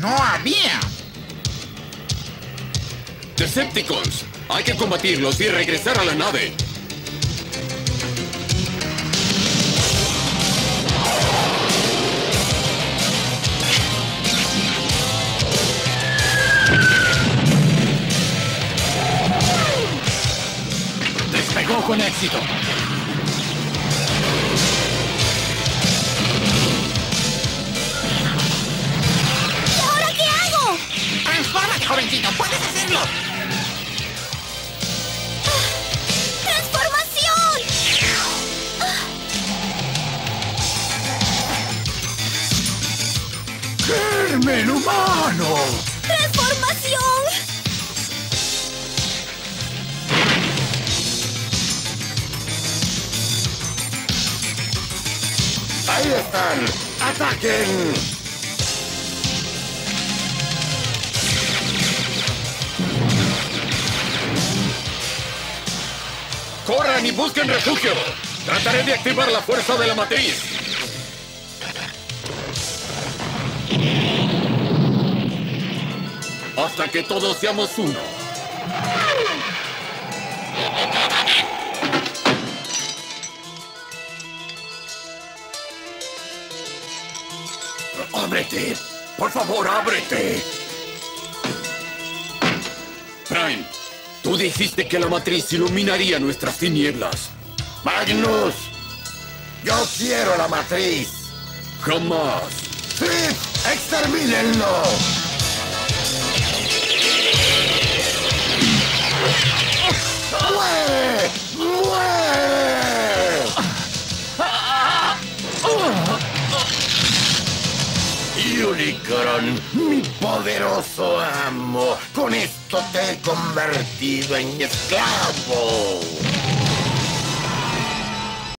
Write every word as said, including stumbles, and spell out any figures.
No había. Decepticons, hay que combatirlos y regresar a la nave. Despegó con éxito. ¿Y ahora qué hago? ¡Transfórmate, jovencito! ¡Puedes hacerlo! ¡Transformación! ¡Germen humano! ¡Transformación! ¡Ahí están! ¡Ataquen! ¡Corran y busquen refugio! Trataré de activar la fuerza de la matriz. Hasta que todos seamos uno. ¡Ábrete! ¡Por favor, ábrete! Prime, tú dijiste que la matriz iluminaría nuestras tinieblas. ¡Magnus! ¡Yo quiero la matriz! Jamás. ¡Sith! ¡Extermínenlo! ¡Muere! ¡Muere! Unicron, mi poderoso amo, con esto te he convertido en esclavo.